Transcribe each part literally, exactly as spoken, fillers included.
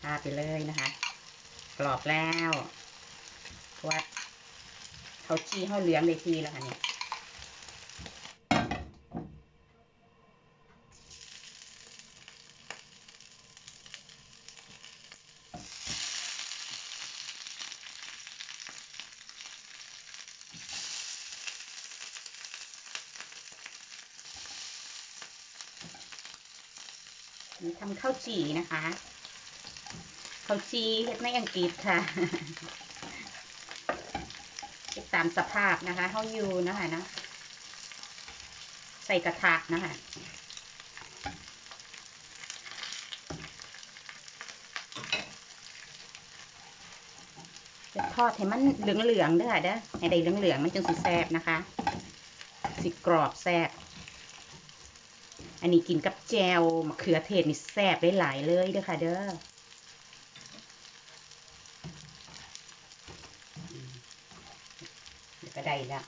าไปเลยนะคะกรอบแล้วเพราะว่าเขาจี้เขาเหลืองในทีแล้วค่ะเนี่ยทำข้าวจี่นะคะข้าวจี่เฮ็ดในอังกฤษค่ะตามสภาพนะคะเขาอยู่นะคะนะใส่กระทะนะคะจะทอดให้มันเหลืองๆด้วยค่ะเด้อให้ได้เหลืองๆมันจึงสิแซ่บนะคะสิกรอบแซ่บอันนี้กินกับแจวมะเขือเทศนี่แซ่บได้หลายเลยเด้อค่ะเด้อก็ได้แล้ว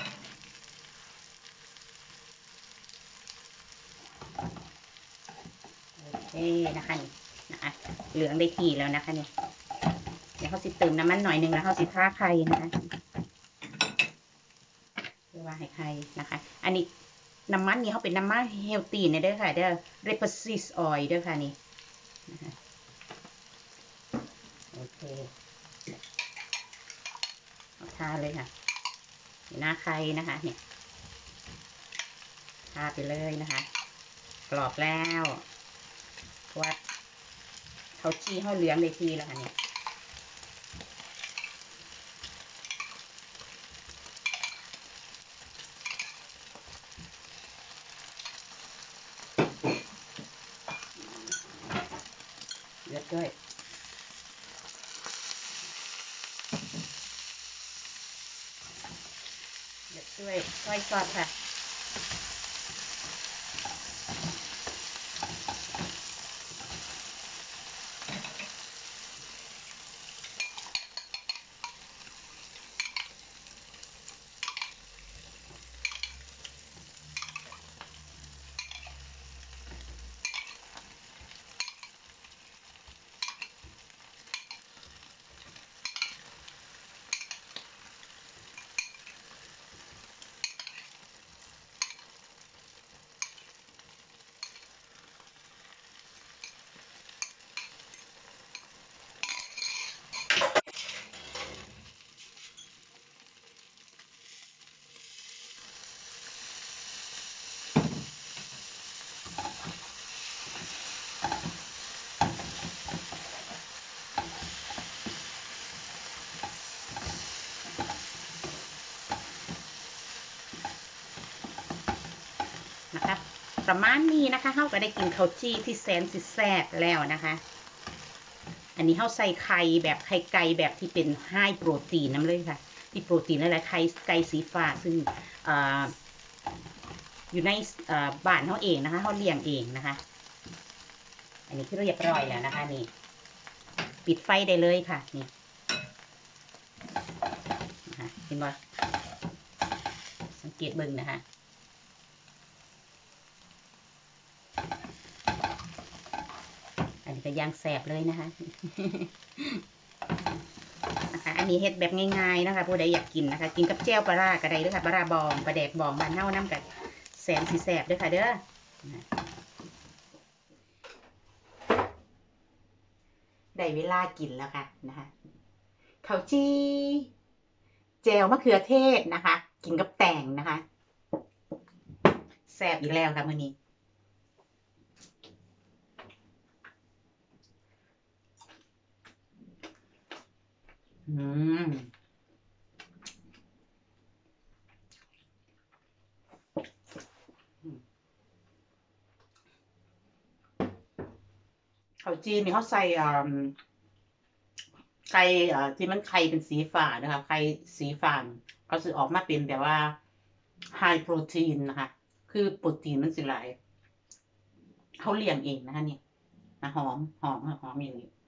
โอเคนะคะนี่นะคะเหลืองได้ทีแล้วนะคะนี่เดี๋ยวเขาสิเติมน้ำมันหน่อยนึงแล้วเขาสิท่าไข่นะคะเพื่อว่าให้ไข่นะคะอันนี้น้ำมันนี่เขาเป็นน้ำมันเฮลตี้เนี่ยเด้อค่ะเด้อ rapeseed oil เด้อค่ะนี่โอเคเอาทาเลยค่ะหน้าไข่นะคะเนี่ยทาไปเลยนะคะกรอบแล้วเพราะว่าเขาจี้เขาเหลืองในทีแล้วค่ะเนี่ยเลือดด้วยเลือดด้วยซอยซอสค่ะนะคะประมาณนี้นะคะเขาก็ได้กินข้าวจี้ที่แสนสิแซ่บแล้วนะคะอันนี้เขาใส่ไข่แบบไข่ไก่แบบที่เป็นไฮโปรตีนน้ำเลยค่ะที่โปรตีนหลายๆไข่ไก่สีฟ้าซึ่งอยู่ในบ้านเขาเองนะคะเขาเลี้ยงเองนะคะอันนี้คือเรียบร้อยแล้วนะคะนี่ปิดไฟได้เลยค่ะนี่นะคะเห็นไหมสังเกตเบิ่งนะคะอันนี้ก็ย่างแสบเลยนะคะนะคะอันนี้เฮ็ดแบบง่ายๆนะคะผู้ใดอยากกินนะคะกินกับแจ่วปลาก็ได้ด้วยค่ะปลาบองปลาแดกบองบ้านเฮาน้ำกันแสนสีแสบด้วยค่ะเด้อได้เวลากินแล้วค่ะนะคะข้าวจี้แจ่วมะเขือเทศนะคะกินกับแตงนะคะแซ่บอีกแล้วค่ะมื้อนี้อืมข้าวจีนนี่เขาใส่ไข่ที่มันไข่เป็นสีฟ้านะคะไข่สีฟ้าก็จะออกมาเป็นแบบว่าไฮโปรตีนนะคะคือโปรตีนมันสิหลายเขาเลี้ยงเองนะคะนี่นะหอมหอมหอมอย่างนี้